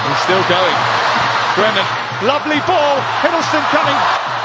He's still going. Bremen, lovely ball. Hiddleston coming.